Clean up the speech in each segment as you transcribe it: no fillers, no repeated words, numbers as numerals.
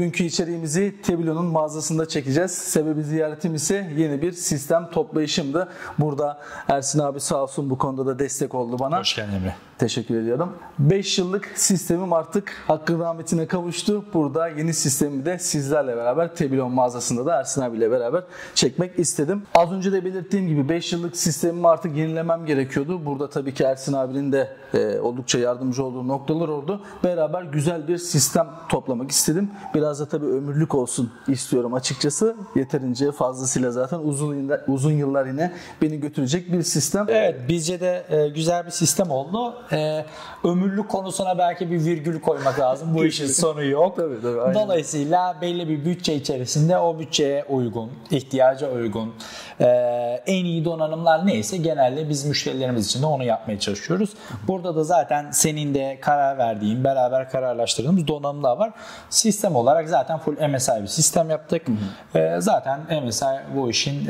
Bugünkü içeriğimizi Tebilo'nun mağazasında çekeceğiz. Sebebi ziyaretim ise yeni bir sistem toplayışımdı. Burada Ersin abi sağ olsun bu konuda da destek oldu bana. Hoş geldin Emre. Teşekkür ediyorum. 5 yıllık sistemim artık hakkın rahmetine kavuştu. Burada yeni sistemi de sizlerle beraber Tebilo mağazasında da Ersin abiyle beraber çekmek istedim. Az önce de belirttiğim gibi 5 yıllık sistemimi artık yenilemem gerekiyordu. Burada tabii ki Ersin abinin de oldukça yardımcı olduğu noktalar oldu. Beraber güzel bir sistem toplamak istedim. Biraz da tabii ömürlük olsun istiyorum açıkçası. Yeterince fazlasıyla zaten uzun yıllar yine beni götürecek bir sistem. Evet, bizce de güzel bir sistem oldu. Ömürlük konusuna belki bir virgül koymak lazım. Bu işin sonu yok. Tabii, Dolayısıyla belli bir bütçe içerisinde o bütçeye uygun, ihtiyaca uygun, en iyi donanımlar neyse genelde biz müşterilerimiz için de onu yapmaya çalışıyoruz. Burada da zaten senin de karar verdiğin, beraber kararlaştırdığımız donanımlar var. Sistem olarak zaten full MSI bir sistem yaptık. Zaten MSI bu işin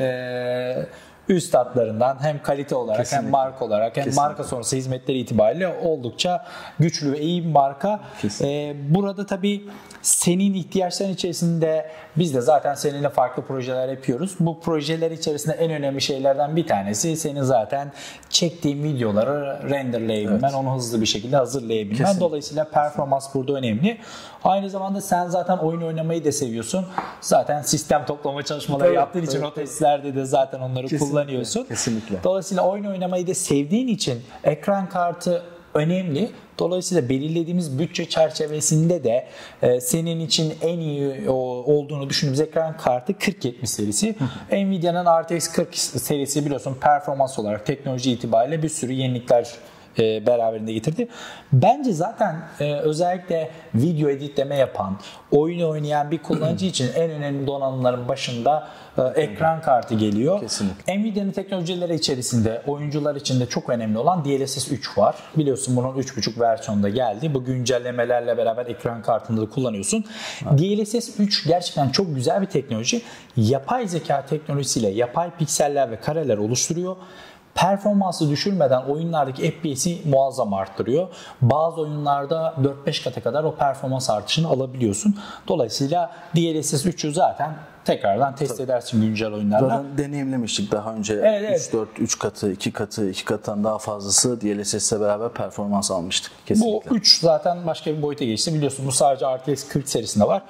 üst hatlarından hem kalite olarak Kesinlikle. hem marka olarak hem marka sonrası hizmetleri itibariyle oldukça güçlü ve iyi bir marka. Burada tabii senin ihtiyaçların içerisinde biz de zaten seninle farklı projeler yapıyoruz. Bu projeler içerisinde en önemli şeylerden bir tanesi senin zaten çektiğin videoları renderlayabilmen, onu hızlı bir şekilde hazırlayabilmen. Kesinlikle. Dolayısıyla performans burada önemli. Aynı zamanda sen zaten oyun oynamayı da seviyorsun. Zaten sistem toplama çalışmaları yaptığın için o testlerde de zaten onları kullanıyorsun. Kesinlikle. Dolayısıyla oyun oynamayı da sevdiğin için ekran kartı önemli. Dolayısıyla belirlediğimiz bütçe çerçevesinde de senin için en iyi olduğunu düşündüğümüz ekran kartı 4070 serisi. Nvidia'nın RTX 40 serisi biliyorsun performans olarak teknoloji itibariyle bir sürü yenilikler beraberinde getirdi. Bence zaten özellikle video editleme yapan, oyun oynayan bir kullanıcı için en önemli donanımların başında ekran kartı geliyor. Kesinlikle. Nvidia'nın teknolojileri içerisinde oyuncular için de çok önemli olan DLSS 3 var. Biliyorsun bunun 3.5 versiyonda geldi. Bu güncellemelerle beraber ekran kartında da kullanıyorsun. Evet. DLSS 3 gerçekten çok güzel bir teknoloji. Yapay zeka teknolojisiyle yapay pikseller ve kareler oluşturuyor. Performansı düşürmeden oyunlardaki FPS'i muazzam arttırıyor. Bazı oyunlarda 4-5 kata kadar o performans artışını alabiliyorsun. Dolayısıyla DLSS 3'ü zaten tekrardan test edersin güncel oyunlarla. Zaten deneyimlemiştik daha önce. Evet. 3 katı, 2 katı, 2 kattan daha fazlası DLSS ile beraber performans almıştık. Kesinlikle. Bu 3 zaten başka bir boyuta geçti. Biliyorsun bu sadece RTX 40 serisinde var.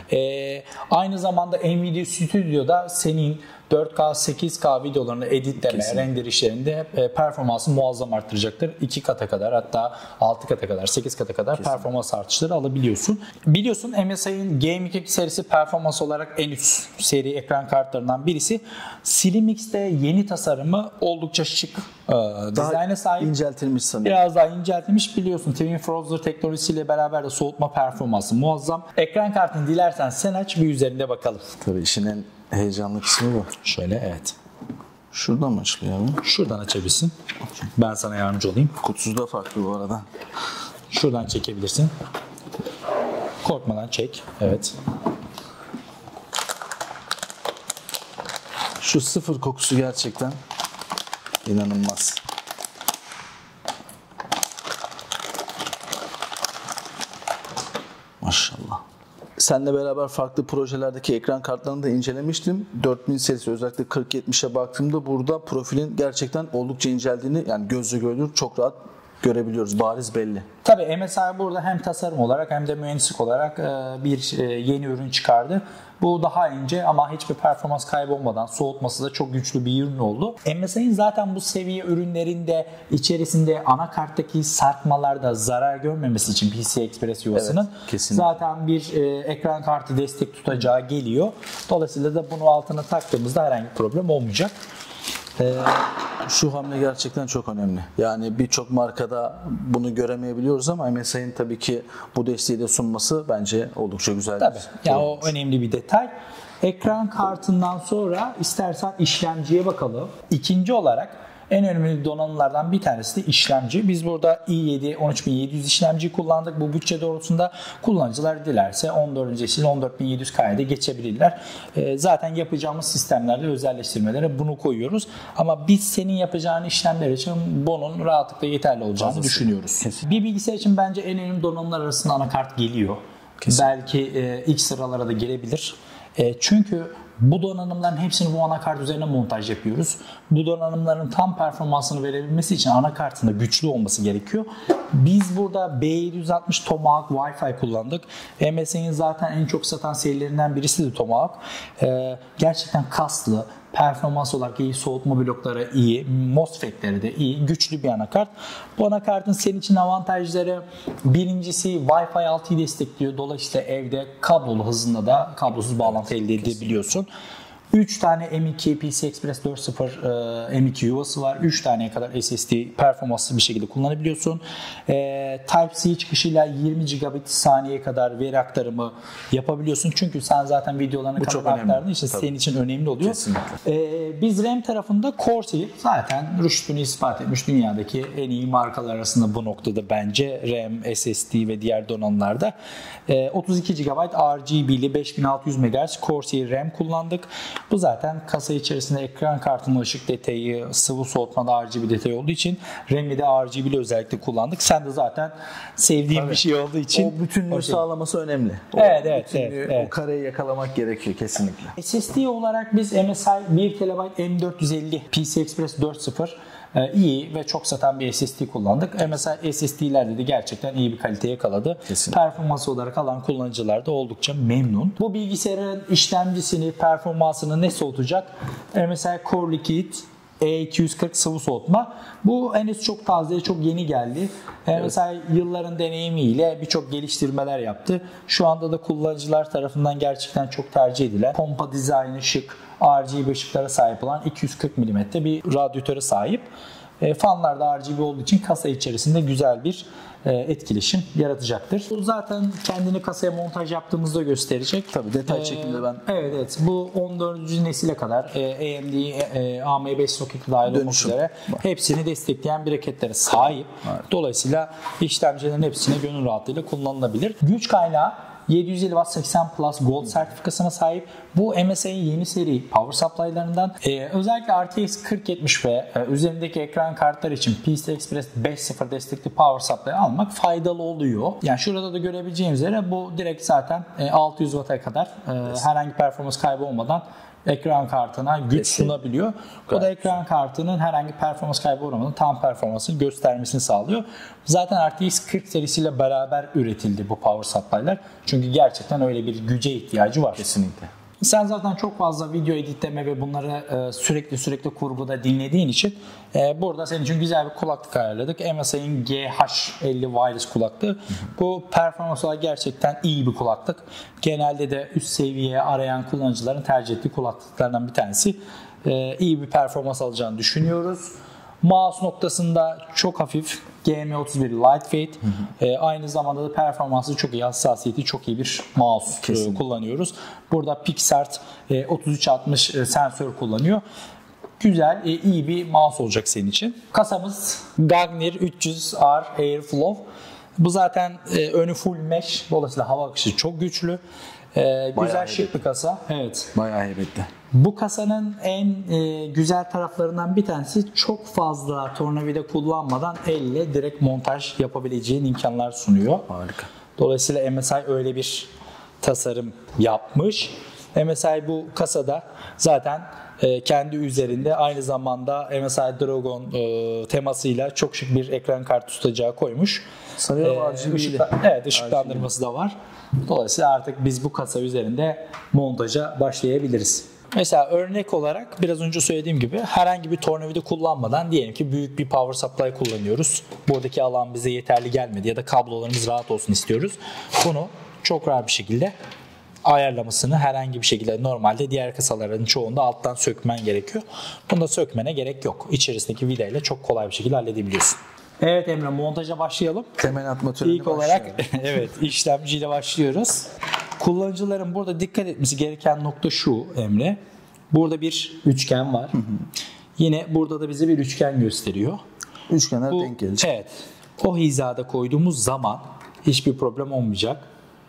Aynı zamanda Nvidia Studio'da senin 4K, 8K videolarını editleme, render işlerinde performansı muazzam arttıracaktır. 2 kata kadar hatta 6 kata kadar, 8 kata kadar performans artışları alabiliyorsun. Biliyorsun MSI'nin G2 serisi performans olarak en üst seri ekran kartlarından birisi. Slim X'te yeni tasarımı oldukça şık dizayna sahip. İnceltilmiş sanırım. Biraz daha inceltilmiş. Biliyorsun Twin Frozr teknolojisiyle beraber de soğutma performansı muazzam. Ekran kartını dilersen sen aç bir üzerinde bakalım. Tabii işin en heyecanlı kısmı bu. Şöyle evet. Şuradan mı açılıyor abi? Şuradan açabilirsin. Ben sana yardımcı olayım. Kutusu da farklı bu arada. Şuradan çekebilirsin. Korkmadan çek. Evet. Şu sıfır kokusu gerçekten inanılmaz. Maşallah. Seninle beraber farklı projelerdeki ekran kartlarını da incelemiştim. 4000 serisi özellikle 4070'e baktığımda burada profilin gerçekten oldukça inceldiğini yani gözle görülür çok rahat görebiliyoruz. Bariz belli. Tabii MSI burada hem tasarım olarak hem de mühendislik olarak bir yeni ürün çıkardı. Bu daha ince ama hiçbir performans kaybı olmadan soğutması da çok güçlü bir ürün oldu. MSI'nin zaten bu seviye ürünlerinde içerisinde anakarttaki sarkmalarda zarar görmemesi için PCI Express yuvasının zaten bir ekran kartı destek tutacağı geliyor. Dolayısıyla da bunu altına taktığımızda herhangi bir problem olmayacak. Şu hamle gerçekten çok önemli. Yani birçok markada bunu göremeyebiliyoruz ama MSI'nin tabii ki bu desteği de sunması bence oldukça güzel. Tabii. Yani o önemli bir detay. Ekran kartından sonra istersen işlemciye bakalım. İkinci olarak en önemli donanımlardan bir tanesi de işlemci. Biz burada i7 13700 işlemciyi kullandık. Bu bütçe doğrultusunda kullanıcılar dilerse 14. nesil 14700K'ya da geçebilirler. Zaten yapacağımız sistemlerde özelleştirmelere bunu koyuyoruz. Ama biz senin yapacağın işlemler için bunun rahatlıkla yeterli olacağını düşünüyoruz. Bir bilgisayar için bence en önemli donanımlar arasında anakart geliyor. Belki ilk sıralara da girebilir. Çünkü bu donanımların hepsini bu anakart üzerine montaj yapıyoruz. Bu donanımların tam performansını verebilmesi için anakartın da güçlü olması gerekiyor. Biz burada B760 Tomahawk Wi-Fi kullandık. MSI'nin zaten en çok satan serilerinden birisi de Tomahawk. Gerçekten kaslı, performans olarak iyi, soğutma blokları iyi, MOSFET'leri de iyi, güçlü bir anakart. Bu anakartın senin için avantajları, birincisi Wi-Fi 6'yı destekliyor. Dolayısıyla evde kablolu hızında da kablosuz bağlantı elde edebiliyorsun. 3 tane M.2 PCI Express 4.0 M.2 yuvası var. 3 taneye kadar SSD performanslı bir şekilde kullanabiliyorsun. Type-C çıkışıyla 20 gigabit saniyeye kadar veri aktarımı yapabiliyorsun. Çünkü sen zaten videolarını kamera aktardığın için senin için önemli oluyor. Biz RAM tarafında Corsair zaten rüştünü ispat etmiş, dünyadaki en iyi markalar arasında bu noktada bence RAM, SSD ve diğer donanımlarda. 32 GB RGB'li 5600 MHz Corsair RAM kullandık. Bu zaten kasa içerisinde ekran kartının ışık detayı, sıvı soğutmada RGB detayı olduğu için RAM'i de RGB'li özellikle kullandık. Sen de zaten sevdiğin bir şey olduğu için. O bütünlüğü sağlaması önemli. O kareyi yakalamak gerekiyor kesinlikle. SSD olarak biz MSI 1 TB M450 PCI Express 4.0 iyi ve çok satan bir SSD kullandık. MSI SSD'lerde de gerçekten iyi bir kalite yakaladı. Performans olarak alan kullanıcılar da oldukça memnun. Bu bilgisayarın işlemcisini, performansını ne soğutacak? MSI Core Liquid E240 sıvı soğutma. Bu henüz çok taze, çok yeni geldi. Mesela yılların deneyimiyle birçok geliştirmeler yaptı. Şu anda da kullanıcılar tarafından gerçekten çok tercih edilen, pompa dizaynı şık, RGB ışıklara sahip olan 240 mm bir radyatöre sahip. Fanlar da RGB olduğu için kasa içerisinde güzel bir etkileşim yaratacaktır. Bu zaten kendini kasaya montaj yaptığımızda gösterecek. Tabii detay şeklinde ben. Evet. Bu 14. nesile kadar AMD AM5 soketi dahil olmak üzere hepsini destekleyen braketlere sahip. Evet. Dolayısıyla işlemcilerin hepsine gönül rahatlığıyla kullanılabilir. Güç kaynağı 750 Watt 80 Plus Gold sertifikasına sahip. Bu MSI'nin yeni seri power supply'larından. Özellikle RTX 4070 ve üzerindeki ekran kartları için PCI Express 5.0 destekli power supply almak faydalı oluyor. Yani şurada da görebileceğiniz üzere bu direkt zaten 600 Watt'a kadar herhangi performans kaybı olmadan ekran kartına güç sunabiliyor. O da ekran kartının herhangi performans kaybı uğramadan tam performansını göstermesini sağlıyor. Zaten RTX 40 serisiyle beraber üretildi bu power supply'lar. Çünkü gerçekten öyle bir güce ihtiyacı var. Kesinlikle. Sen zaten çok fazla video editleme ve bunları sürekli kurguda dinlediğin için burada senin için güzel bir kulaklık ayarladık. MSI'nin GH50 wireless kulaklığı. Bu performans olarak gerçekten iyi bir kulaklık. Genelde de üst seviye arayan kullanıcıların tercih ettiği kulaklıklardan bir tanesi. İyi bir performans alacağını düşünüyoruz. Mouse noktasında çok hafif, GM31 lightweight. Aynı zamanda da performansı çok iyi, hassasiyeti çok iyi bir mouse kullanıyoruz. Burada PixArt 3360 sensör kullanıyor. Güzel, iyi bir mouse olacak senin için. Kasamız Gagner 300R Airflow. Bu zaten önü full mesh. Dolayısıyla hava akışı çok güçlü. Güzel şık bir kasa. Evet. Bayağı heybetli. Bu kasanın en güzel taraflarından bir tanesi çok fazla tornavida kullanmadan elle direkt montaj yapabileceğin imkanlar sunuyor. Harika. Dolayısıyla MSI öyle bir tasarım yapmış. MSI bu kasada zaten kendi üzerinde aynı zamanda MSI Dragon temasıyla çok şık bir ekran kartı tutacağı koymuş. Sanıyorum RGB'li. Evet, ışıklandırması da var. Dolayısıyla artık biz bu kasa üzerinde montaja başlayabiliriz. Mesela örnek olarak biraz önce söylediğim gibi herhangi bir tornavida kullanmadan diyelim ki büyük bir power supply kullanıyoruz. Buradaki alan bize yeterli gelmedi ya da kablolarımız rahat olsun istiyoruz. Bunu çok rahat bir şekilde ayarlamasını herhangi bir şekilde normalde diğer kasaların çoğunda alttan sökmen gerekiyor. Bunda sökmene gerek yok. İçerisindeki vidayla çok kolay bir şekilde halledebiliyorsun. Evet Emre, montaja başlayalım. Temel atma töreni İlk olarak evet, işlemciyle başlıyoruz. Kullanıcıların burada dikkat etmesi gereken nokta şu Emre. Burada bir üçgen var. Yine burada da bize bir üçgen gösteriyor. Üçgenler denk gelecek. Evet. O hizada koyduğumuz zaman hiçbir problem olmayacak.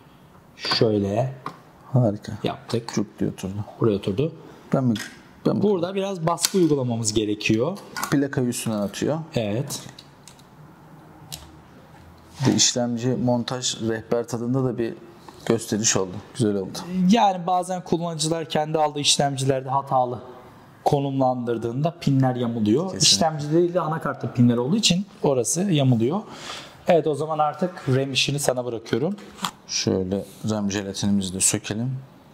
Şöyle harika yaptık. Çok diye oturdu. Buraya oturdu. Burada biraz baskı uygulamamız gerekiyor. Plakayı üstüne atıyor. Evet. İşlemci montaj rehber tadında da bir gösteriş oldu. Güzel oldu. Yani bazen kullanıcılar kendi aldığı işlemcilerde hatalı konumlandırdığında pinler yamuluyor. Kesinlikle. İşlemcide değil de anakartta pinler olduğu için orası yamuluyor. Evet, o zaman artık RAM işini sana bırakıyorum. Şöyle RAM jelatinimizi de sökelim.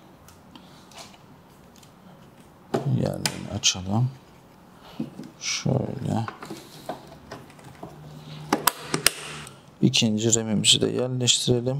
Yerlerini açalım. Şöyle. İkinci RAM'imizi de yerleştirelim.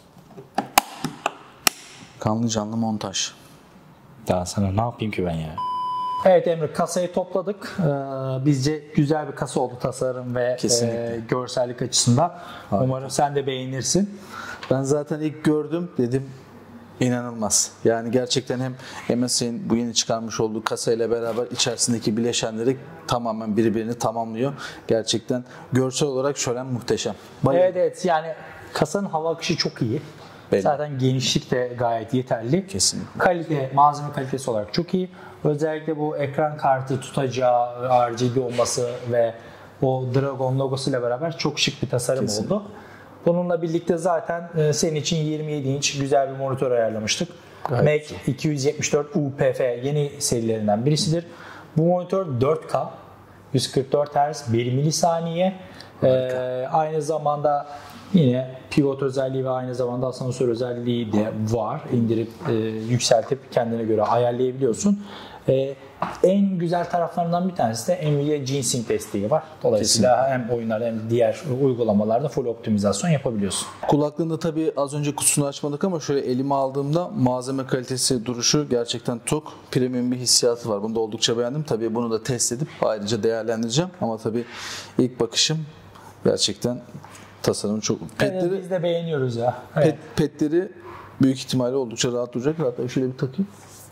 Kanlı canlı montaj. Daha sana ne yapayım ki ben ya? Evet Emre, kasayı topladık. Bizce güzel bir kasa oldu tasarım ve görsellik açısından. Harika. Umarım sen de beğenirsin. Ben zaten ilk gördüm, dedim inanılmaz. Yani gerçekten hem MSI'nin bu yeni çıkarmış olduğu kasayla beraber içerisindeki bileşenleri tamamen birbirini tamamlıyor. Gerçekten görsel olarak şölen muhteşem. Evet, yani kasanın hava akışı çok iyi. Belli. Zaten genişlik de gayet yeterli. Kesinlikle. Kalite, malzeme kalitesi olarak çok iyi. Özellikle bu ekran kartı tutacağı, RGB olması ve o Dragon logosuyla beraber çok şık bir tasarım oldu. Bununla birlikte zaten senin için 27 inç güzel bir monitör ayarlamıştık. Mac 274 UPF yeni serilerinden birisidir. Bu monitör 4K, 144 Hz, 1 milisaniye. Aynı zamanda yine pivot özelliği ve aynı zamanda asansör özelliği de var. İndirip yükseltip kendine göre ayarlayabiliyorsun. En güzel taraflarından bir tanesi de Nvidia G-Sync desteği var. Dolayısıyla hem oyunlarda hem diğer uygulamalarda full optimizasyon yapabiliyorsun. Kulaklığında tabii az önce kutusunu açmadık ama şöyle elime aldığımda malzeme kalitesi, duruşu gerçekten çok premium bir hissiyatı var. Bunu da oldukça beğendim. Tabii bunu da test edip ayrıca değerlendireceğim. Ama tabii ilk bakışım gerçekten tasarım çok. Petleri, biz de beğeniyoruz ya. Evet. Petleri büyük ihtimalle oldukça rahat duracak. Hatta şöyle bir takayım.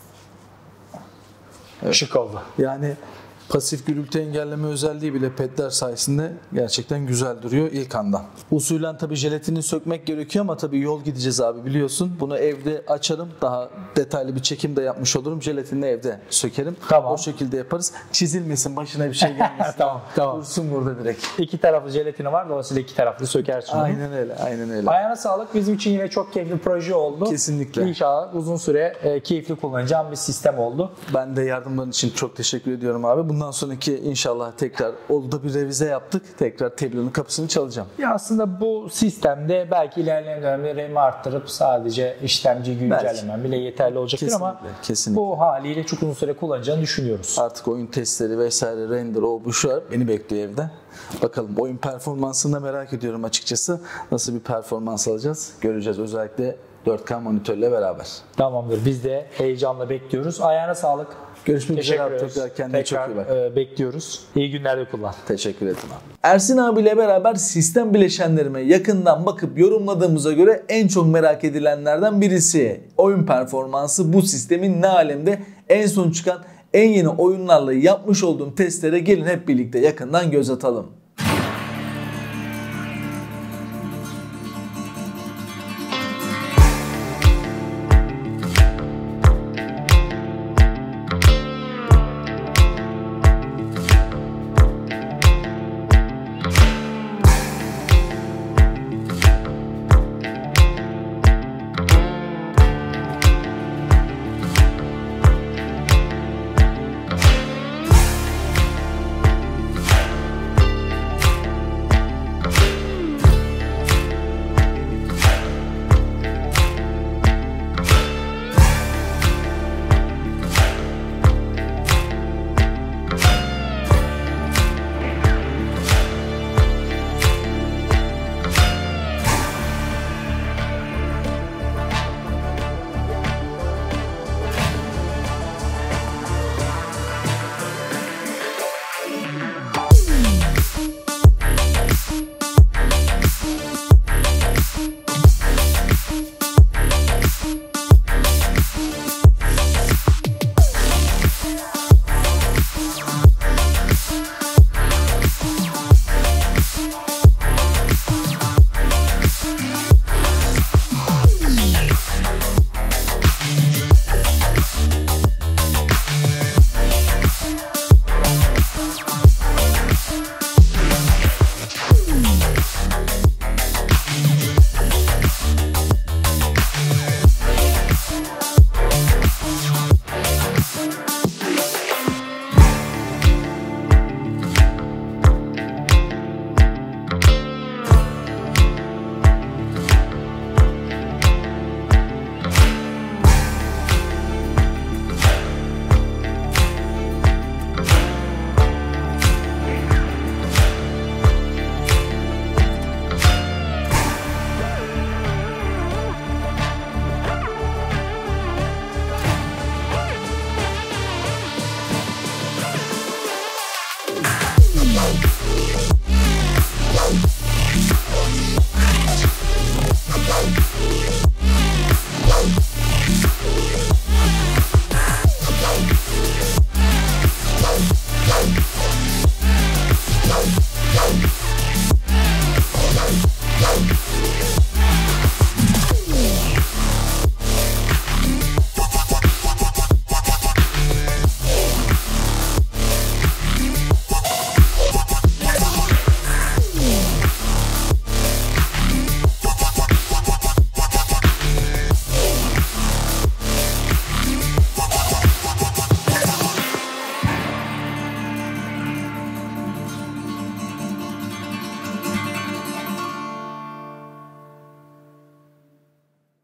Evet. Şık oldu. Yani pasif gürültü engelleme özelliği bile pedler sayesinde gerçekten güzel duruyor ilk andan. Usulen tabii jelatini sökmek gerekiyor ama tabii yol gideceğiz abi, biliyorsun. Bunu evde açarım. Daha detaylı bir çekim de yapmış olurum. Jelatinini evde sökerim. Tamam. O şekilde yaparız. Çizilmesin, başına bir şey gelmesin. Tamam. Dursun burada direkt. İki taraflı jelatini var. Dolayısıyla iki taraflı sökersin. Aynen öyle. Ayağına sağlık. Bizim için yine çok keyifli bir proje oldu. Kesinlikle. İnşallah uzun süre keyifli kullanacağım bir sistem oldu. Ben de yardımların için çok teşekkür ediyorum abi. Bundan sonraki inşallah tekrar oldu bir revize yaptık. Tekrar Tableau'nun kapısını çalacağım. Ya aslında bu sistemde belki ilerleyen dönemde RAM'i arttırıp sadece işlemci güncellemen bile yeterli olacaktır ama bu haliyle çok uzun süre kullanacağını düşünüyoruz. Artık oyun testleri vesaire, render, o bu şu beni bekliyor evde. Bakalım oyun performansını da merak ediyorum açıkçası. Nasıl bir performans alacağız göreceğiz, özellikle 4K monitörle beraber. Tamamdır. Biz de heyecanla bekliyoruz. Ayağına sağlık. Görüşmek üzere abi. Tekrar kendine çok iyi bak. Bekliyoruz. İyi günlerde kullan. Teşekkür ederim abi. Ersin abiyle beraber sistem bileşenlerime yakından bakıp yorumladığımıza göre en çok merak edilenlerden birisi. Oyun performansı bu sistemin ne alemde? En son çıkan en yeni oyunlarla yapmış olduğum testlere gelin hep birlikte yakından göz atalım.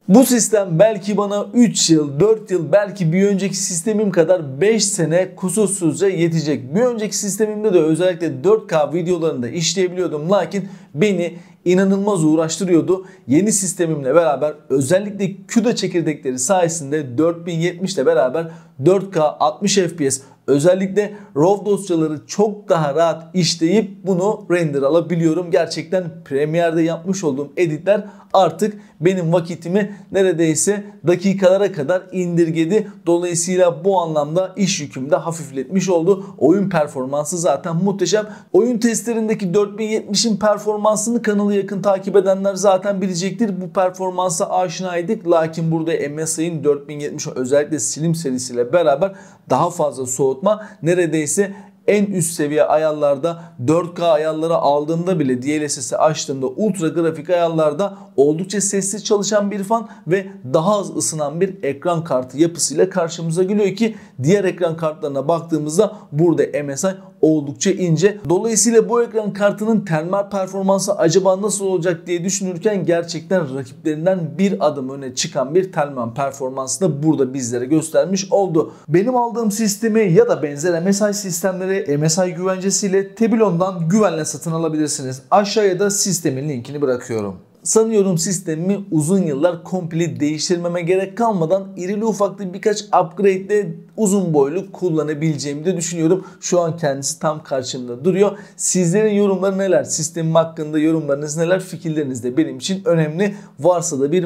Bu sistem belki bana 3 yıl, 4 yıl, belki bir önceki sistemim kadar 5 sene kusursuzca yetecek. Bir önceki sistemimde de özellikle 4K videolarında işleyebiliyordum. Lakin beni inanılmaz uğraştırıyordu. Yeni sistemimle beraber özellikle CUDA çekirdekleri sayesinde 4070 ile beraber 4K 60 FPS özellikle RAW dosyaları çok daha rahat işleyip bunu render alabiliyorum. Gerçekten Premiere'de yapmış olduğum editler artık benim vakitimi neredeyse dakikalara kadar indirgedi. Dolayısıyla bu anlamda iş yükümü de hafifletmiş oldu. Oyun performansı zaten muhteşem. Oyun testlerindeki 4070'in performansını kanalı yakın takip edenler zaten bilecektir. Bu performansa aşinaydık. Lakin burada MSI'nin 4070 özellikle Slim serisiyle beraber daha fazla soğutma, neredeyse en üst seviye ayarlarda 4K ayarlara aldığımda bile DLSS'i açtığımda ultra grafik ayarlarda oldukça sessiz çalışan bir fan ve daha az ısınan bir ekran kartı yapısıyla karşımıza geliyor ki diğer ekran kartlarına baktığımızda burada MSI oldukça ince. Dolayısıyla bu ekran kartının termal performansı acaba nasıl olacak diye düşünürken gerçekten rakiplerinden bir adım öne çıkan bir termal performansı da burada bizlere göstermiş oldu. Benim aldığım sistemi ya da benzer MSI sistemleri MSI güvencesiyle Tebilon'dan güvenle satın alabilirsiniz. Aşağıya da sistemin linkini bırakıyorum. Sanıyorum sistemimi uzun yıllar komple değiştirmeme gerek kalmadan irili ufaklı birkaç upgrade ile uzun boylu kullanabileceğimi de düşünüyorum. Şu an kendisi tam karşımda duruyor. Sizlerin yorumları neler? Sistemim hakkında yorumlarınız neler? Fikirleriniz de benim için önemli. Varsa da bir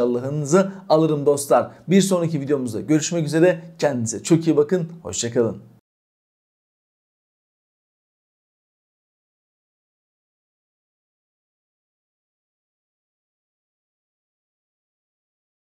maşallahınızı alırım dostlar. Bir sonraki videomuzda görüşmek üzere. Kendinize çok iyi bakın. Hoşça kalın.